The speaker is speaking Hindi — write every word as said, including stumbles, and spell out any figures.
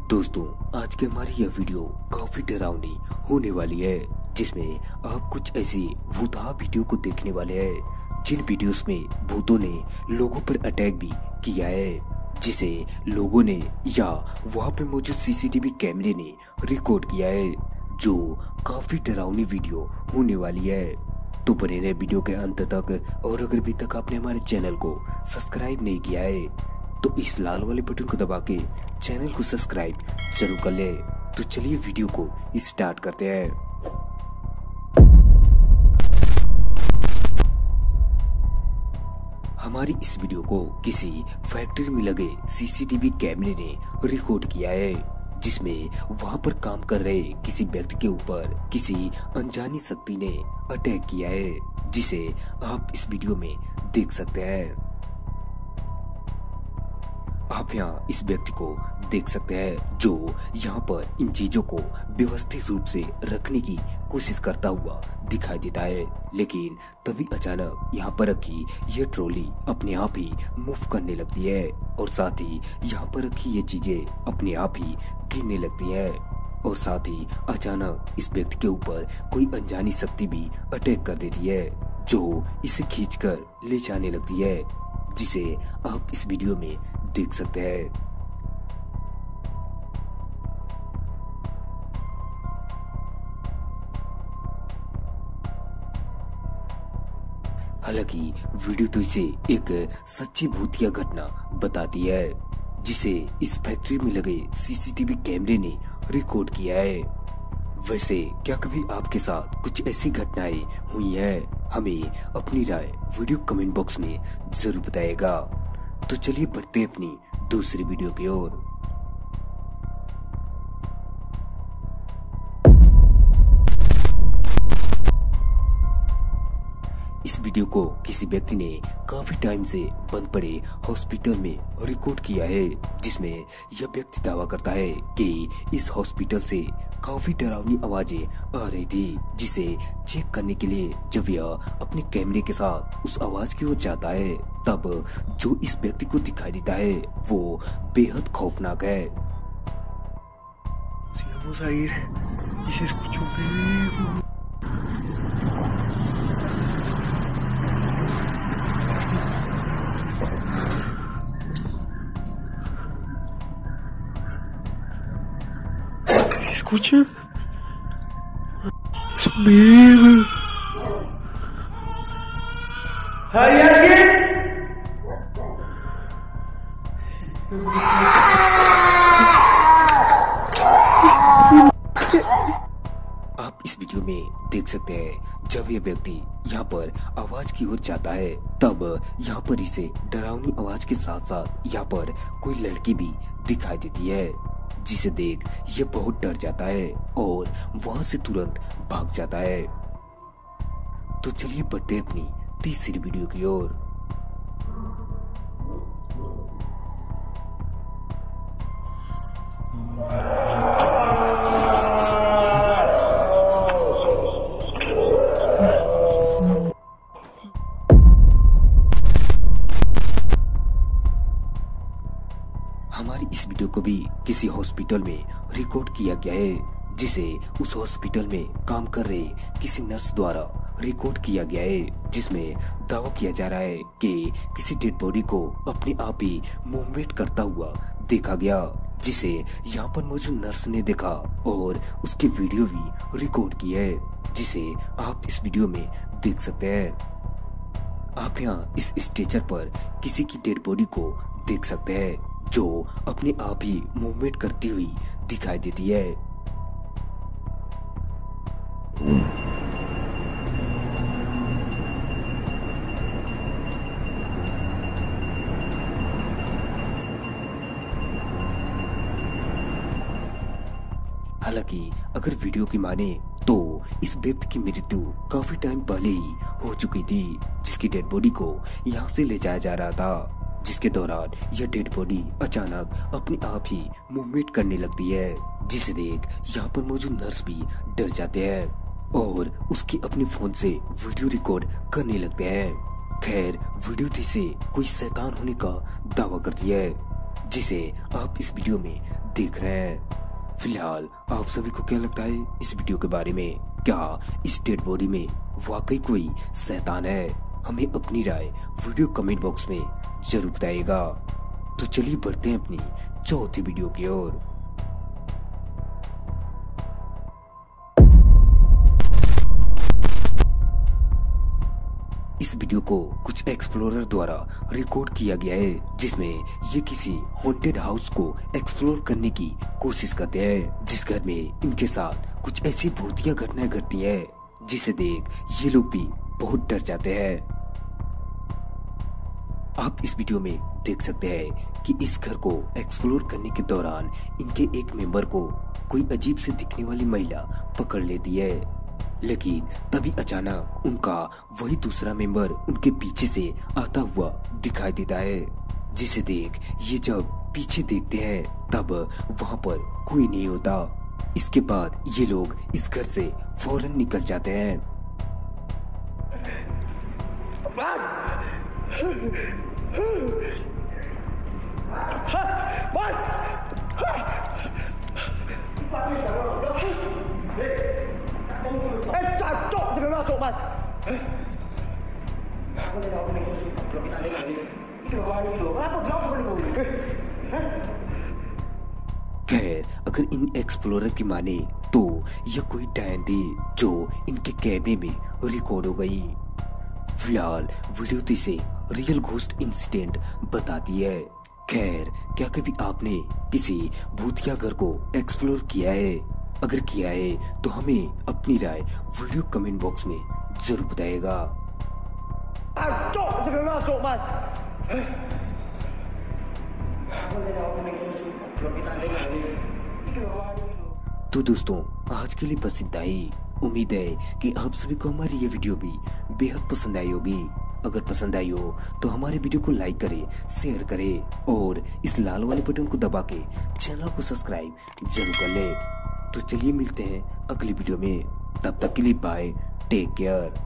दोस्तों, आज की हमारी यह वीडियो काफी डरावनी होने वाली है, जिसमें आप कुछ ऐसी भूतहा वीडियो को देखने वाले हैं जिन वीडियोस में भूतों ने लोगों पर अटैक भी किया है, जिसे लोगों ने या वहां पे मौजूद सीसीटीवी कैमरे ने रिकॉर्ड किया है, जो काफी डरावनी वीडियो होने वाली है। तो बने रहे वीडियो के अंत तक। और अगर अभी तक आपने हमारे चैनल को सब्सक्राइब नहीं किया है तो इस लाल वाले बटन को दबा के चैनल को सब्सक्राइब जरूर कर ले। तो चलिए वीडियो को स्टार्ट करते हैं। हमारी इस वीडियो को किसी फैक्ट्री में लगे सीसीटीवी कैमरे ने रिकॉर्ड किया है, जिसमें वहां पर काम कर रहे किसी व्यक्ति के ऊपर किसी अनजानी शक्ति ने अटैक किया है, जिसे आप इस वीडियो में देख सकते हैं। आप यहाँ इस व्यक्ति को देख सकते हैं जो यहाँ पर इन चीजों को व्यवस्थित रूप से रखने की कोशिश करता हुआ दिखाई देता है, लेकिन तभी अचानक यहाँ पर रखी यह ट्रॉली अपने आप ही मूव करने लगती है और साथ ही यहाँ पर रखी ये चीजें अपने आप ही गिरने लगती है और साथ ही अचानक इस व्यक्ति के ऊपर कोई अनजानी शक्ति भी अटैक कर देती है, जो इसे खींचकर ले जाने लगती है, जिसे आप इस वीडियो में देख सकते हैं। हालांकि वीडियो तो इसे एक सच्ची भूतिया घटना बताती है, जिसे इस फैक्ट्री में लगे सीसीटीवी कैमरे ने रिकॉर्ड किया है। वैसे क्या कभी आपके साथ कुछ ऐसी घटनाएं हुई हैं? हमें अपनी राय वीडियो कमेंट बॉक्स में जरूर बताइएगा। तो चलिए बढ़ते हैं अपनी दूसरी वीडियो की ओर। इस वीडियो को किसी व्यक्ति ने काफी टाइम से बंद पड़े हॉस्पिटल में रिकॉर्ड किया है, जिसमें यह व्यक्ति दावा करता है कि इस हॉस्पिटल से काफी डरावनी आवाजें आ रही थी, जिसे चेक करने के लिए जब यह अपने कैमरे के साथ उस आवाज की ओर जाता है, तब जो इस व्यक्ति को दिखाई देता है वो बेहद खौफनाक है। Escucha. Es conmigo. ¿Hay alguien? आप इस वीडियो में देख सकते हैं जब यह व्यक्ति यहाँ पर आवाज की ओर जाता है, तब यहाँ पर इसे डरावनी आवाज के साथ साथ यहाँ पर कोई लड़की भी दिखाई देती है, जिसे देख ये बहुत डर जाता है और वहां से तुरंत भाग जाता है। तो चलिए बढ़ते अपनी तीसरी वीडियो की ओर। हमारी इस वीडियो को भी किसी हॉस्पिटल में रिकॉर्ड किया गया है, जिसे उस हॉस्पिटल में काम कर रहे किसी नर्स द्वारा रिकॉर्ड किया गया है, जिसमें दावा किया जा रहा है कि किसी डेड बॉडी को अपने आप ही मूवमेंट करता हुआ देखा गया, जिसे यहाँ पर मौजूद नर्स ने देखा और उसकी वीडियो भी रिकॉर्ड की है, जिसे आप इस वीडियो में देख सकते हैं। आप यहाँ इस स्ट्रेचर पर किसी की डेड बॉडी को देख सकते हैं, जो अपने आप ही मूवमेंट करती हुई दिखाई देती है। हालांकि अगर वीडियो की माने तो इस व्यक्ति की मृत्यु काफी टाइम पहले ही हो चुकी थी, जिसकी डेड बॉडी को यहाँ से ले जाया जा रहा था, जिसके दौरान यह डेड बॉडी अचानक अपने आप ही मूवमेंट करने लगती है, जिसे देख यहाँ पर मौजूद नर्स भी डर जाते हैं और उसकी अपने फोन से वीडियो रिकॉर्ड करने लगते हैं। खैर वीडियो थी से कोई शैतान होने का दावा करती है, जिसे आप इस वीडियो में देख रहे हैं। फिलहाल आप सभी को क्या लगता है इस वीडियो के बारे में? क्या इस डेड बॉडी में वाकई कोई शैतान है? हमें अपनी राय वीडियो कमेंट बॉक्स में जरूर बताइएगा। तो चलिए बढ़ते हैं अपनी चौथी वीडियो की ओर। इस वीडियो को कुछ एक्सप्लोरर द्वारा रिकॉर्ड किया गया है, जिसमें ये किसी हॉन्टेड हाउस को एक्सप्लोर करने की कोशिश करते हैं, जिस घर में इनके साथ कुछ ऐसी भूतिया घटनाएं घटती है जिसे देख ये लोग भी बहुत डर जाते हैं। आप इस वीडियो में देख सकते हैं कि इस घर को एक्सप्लोर करने के दौरान इनके एक मेंबर को कोई अजीब से दिखने वाली महिला पकड़ लेती है, लेकिन तभी अचानक उनका वही दूसरा मेंबर उनके पीछे से आता हुआ दिखाई देता है, जिसे देख ये जब पीछे देखते हैं तब वहां पर कोई नहीं होता। इसके बाद ये लोग इस घर से फौरन निकल जाते हैं। बस बस Eh, cacok sampai masuk, Mas. Aku tidak tahu nih musuh kalau kita ada lagi. Itu bawa ini loh. Apa gelap kali kau ini? खैर, अगर इन एक्सप्लोरर की माने तो यह कोई डायन थी जो इनके कैमरे में रिकॉर्ड हो गई। फिलहाल वीडियो तो इसे रियल घोस्ट इंसिडेंट बताती है। खैर, क्या कभी आपने किसी भूतिया घर को एक्सप्लोर किया है? अगर किया है तो हमें अपनी राय वीडियो कमेंट बॉक्स में जरूर बताइएगा। तो दोस्तों, आज के लिए बस इतना ही। उम्मीद है कि आप सभी को हमारी ये वीडियो भी बेहद पसंद आई होगी। अगर पसंद आई हो तो हमारे वीडियो को लाइक करें, शेयर करें और इस लाल वाले बटन को दबा के चैनल को सब्सक्राइब जरूर कर ले। तो चलिए मिलते हैं अगली वीडियो में। तब तक के लिए बाय, टेक केयर।